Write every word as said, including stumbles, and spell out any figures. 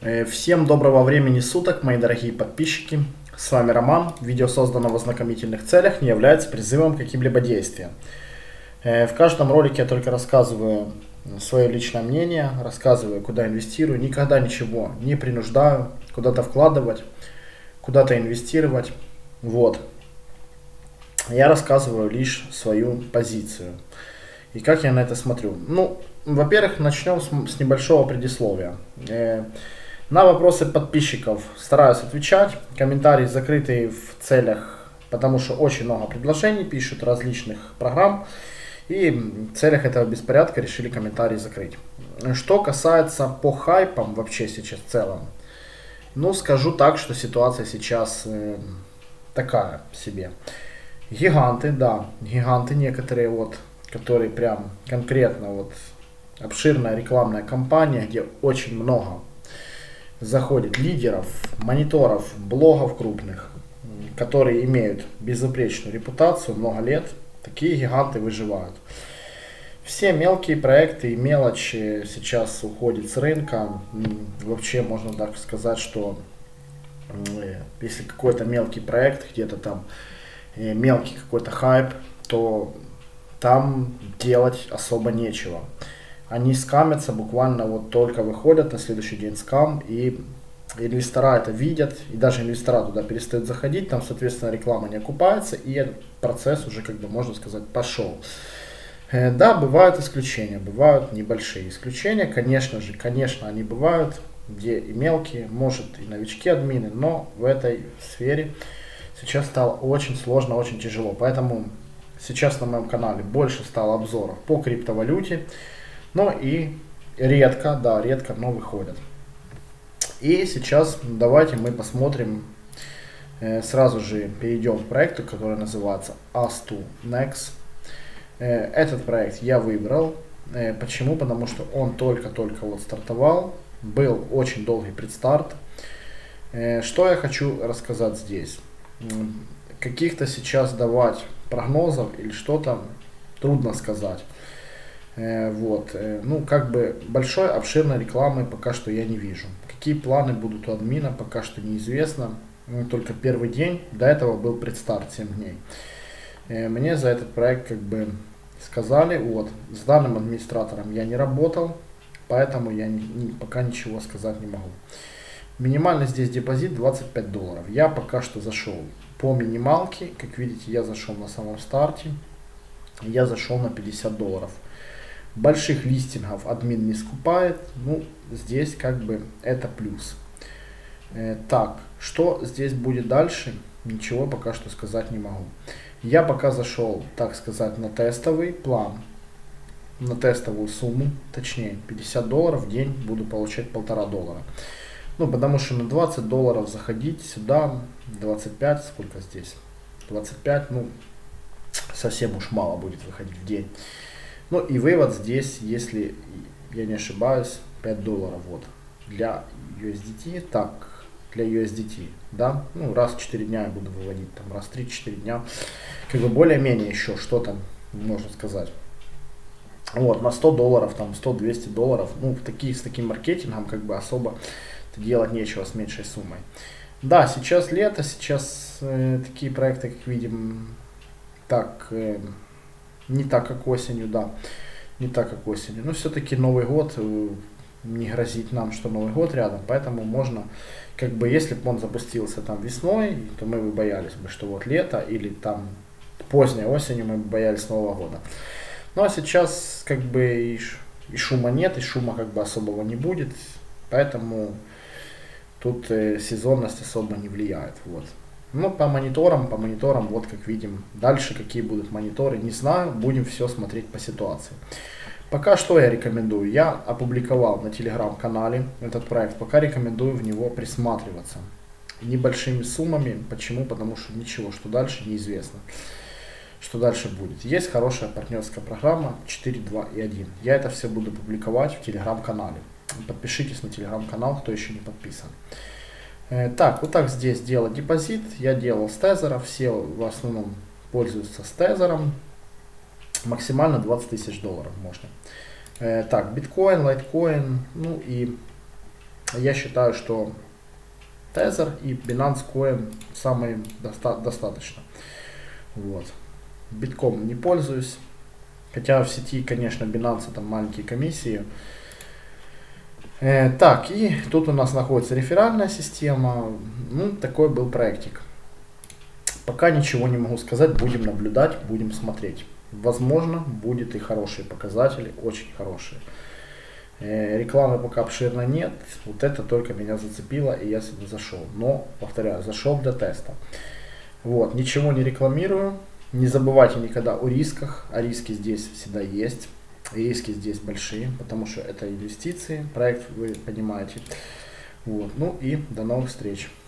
Э, Всем доброго времени суток, мои дорогие подписчики. С вами Роман. Видео создано в ознакомительных целях, не является призывом к каким-либо действиям. Э, В каждом ролике я только рассказываю свое личное мнение, рассказываю, куда инвестирую. Никогда ничего не принуждаю куда-то вкладывать, куда-то инвестировать. Вот. Я рассказываю лишь свою позицию. И как я на это смотрю. Ну, во-первых, начнем с, с небольшого предисловия. Э, на вопросы подписчиков стараюсь отвечать. Комментарии закрытые в целях, потому что очень много предложений пишут различных программ. И в целях этого беспорядка решили комментарии закрыть. Что касается по хайпам вообще сейчас в целом. Ну, скажу так, что ситуация сейчас э, такая себе. Гиганты, да, гиганты некоторые вот, которые прям конкретно вот обширная рекламная кампания, где очень много заходит лидеров, мониторов, блогов крупных, которые имеют безупречную репутацию много лет, такие гиганты выживают. Все мелкие проекты и мелочи сейчас уходят с рынка. Вообще можно так сказать, что если какой-то мелкий проект, где-то там мелкий какой-то хайп, то там делать особо нечего. Они скамятся, буквально вот только выходят на следующий день скам, и инвестора это видят, и даже инвестора туда перестают заходить, там, соответственно, реклама не окупается, и этот процесс уже, как бы, можно сказать, пошел. Э, да, бывают исключения, бывают небольшие исключения, конечно же, конечно, они бывают, где и мелкие, может и новички админы, но в этой сфере сейчас стало очень сложно, очень тяжело, поэтому сейчас на моем канале больше стало обзоров по криптовалюте, но и редко, да, редко, но выходят. И сейчас давайте мы посмотрим, э, сразу же перейдем к проекту, который называется Astunex. Э, этот проект я выбрал. Э, почему? Потому что он только-только вот стартовал, был очень долгий предстарт. Э, что я хочу рассказать здесь? Каких-то сейчас давать прогнозов или что-то трудно сказать. Э, вот, э, ну как бы большой обширной рекламы пока что я не вижу. Какие планы будут у админа, пока что неизвестно. Ну, только первый день, до этого был предстарт семь дней. Э, мне за этот проект как бы сказали, вот, с данным администратором я не работал, поэтому я не, не, пока ничего сказать не могу. Минимальный здесь депозит двадцать пять долларов. Я пока что зашел по минималке. Как видите, я зашел на самом старте. Я зашел на пятьдесят долларов. Больших листингов админ не скупает. Ну, здесь как бы это плюс. Э, так, что здесь будет дальше? Ничего пока что сказать не могу. Я пока зашел, так сказать, на тестовый план. На тестовую сумму. Точнее, пятьдесят долларов в день буду получать полтора доллара. Ну, потому что на двадцать долларов заходить сюда, двадцать пять, сколько здесь? двадцать пять, ну, совсем уж мало будет выходить в день. Ну, и вывод здесь, если я не ошибаюсь, пять долларов, вот, для ю эс ди ти, так, для ю эс ди ти, да, ну, раз в четыре дня я буду выводить, там, раз в три-четыре дня, как бы более-менее еще что-то, можно сказать. Вот, на сто долларов, там, сто-двести долларов, ну, в такие, с таким маркетингом, как бы, особо делать нечего с меньшей суммой. Да, сейчас лето, сейчас э, такие проекты, как видим, так, э, не так, как осенью, да, не так, как осенью. Но все-таки Новый год э, не грозит нам, что Новый год рядом, поэтому можно, как бы, если бы он запустился там весной, то мы бы боялись бы, что вот лето, или там поздней осенью мы бы боялись Нового года. Ну а сейчас, как бы, и, и шума нет, и шума, как бы, особого не будет, поэтому тут э, сезонность особо не влияет. Вот. Ну, по мониторам, по мониторам, вот как видим. Дальше какие будут мониторы, не знаю. Будем все смотреть по ситуации. Пока что я рекомендую. Я опубликовал на телеграм-канале этот проект. Пока рекомендую в него присматриваться. Небольшими суммами. Почему? Потому что ничего, что дальше, неизвестно. Что дальше будет. Есть хорошая партнерская программа четыре, два и один. Я это все буду публиковать в телеграм-канале. Подпишитесь на телеграм-канал, кто еще не подписан. Э, так, вот так здесь делать депозит. Я делал с тезера. Все в основном пользуются с тезером. Максимально двадцать тысяч долларов можно. Э, так, биткоин, лайткоин, ну и я считаю, что Tether и Binance Coin самые доста достаточно. Вот. Битком не пользуюсь. Хотя в сети, конечно, Binance там маленькие комиссии. Э, так, и тут у нас находится реферальная система. Ну, такой был проектик. Пока ничего не могу сказать. Будем наблюдать, будем смотреть. Возможно, будет и хорошие показатели, очень хорошие. Э, рекламы пока обширно нет. Вот это только меня зацепило, и я сюда зашел. Но, повторяю, зашел для теста. Вот, ничего не рекламирую. Не забывайте никогда о рисках. А риски здесь всегда есть. И риски здесь большие, потому что это инвестиции. Проект, вы понимаете. Вот, ну и до новых встреч.